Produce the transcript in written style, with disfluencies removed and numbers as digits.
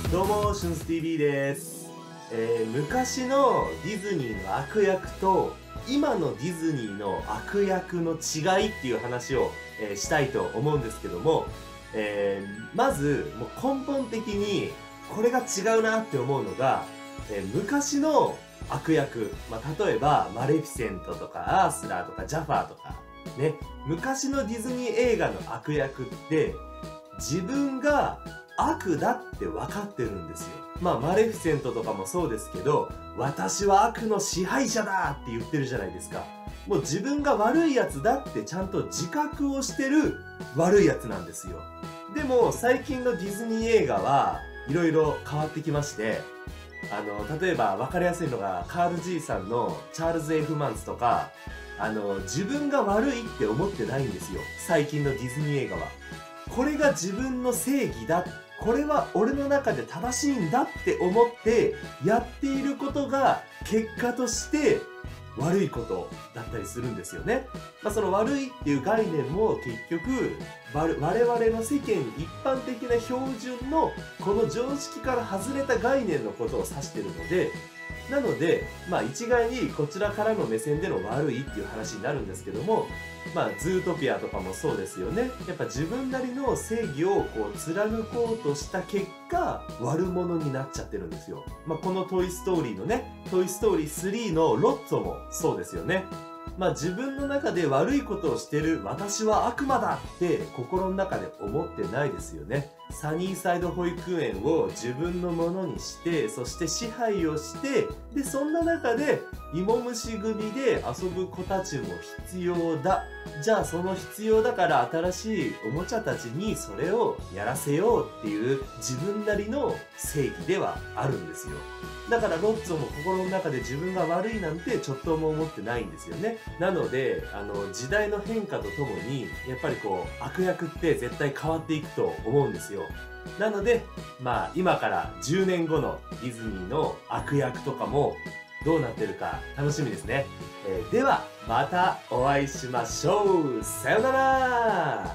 どうも、シュンス TV です。昔のディズニーの悪役と今のディズニーの悪役の違いっていう話を、したいと思うんですけども、まずもう根本的にこれが違うなって思うのが、昔の悪役、例えばマレフィセントとかアースラーとかジャファーとかね、昔のディズニー映画の悪役って自分が悪だって分かってるんですよ。マレフィセントとかもそうですけど、私は悪の支配者だって言ってるじゃないですか。もう自分が悪いやつだってちゃんと自覚をしてる悪いやつなんですよ。でも最近のディズニー映画はいろいろ変わってきまして、例えば分かりやすいのがカール G さんのチャールズ・ F ・マンスとか、自分が悪いって思ってないんですよ。最近のディズニー映画は。これが自分の正義だ。これは俺の中で正しいんだって思ってやっていることが結果として悪いことだったりするんですよね。その悪いっていう概念も結局我々の世間一般的な標準のこの常識から外れた概念のことを指しているので、なので一概にこちらからの目線での悪いっていう話になるんですけども、ズートピアとかもそうですよね。やっぱ自分なりの正義をこう貫こうとした結果悪者になっちゃってるんですよ。このトイ・ストーリーのね、トイ・ストーリー3のロッツォもそうですよね。自分の中で悪いことをしてる私は悪魔だって心の中で思ってないですよね。サニーサイド保育園を自分のものにして、そして支配をして、でそんな中で芋虫組で遊ぶ子たちも必要だ。じゃあその必要だから新しいおもちゃたちにそれをやらせようっていう自分なりの正義ではあるんですよ。だからロッツォも心の中で自分が悪いなんてちょっとも思ってないんですよね。なので時代の変化とともにやっぱりこう悪役って絶対変わっていくと思うんですよ。なので今から10年後のディズニーの悪役とかもどうなってるか楽しみですね。ではまたお会いしましょう。さよなら。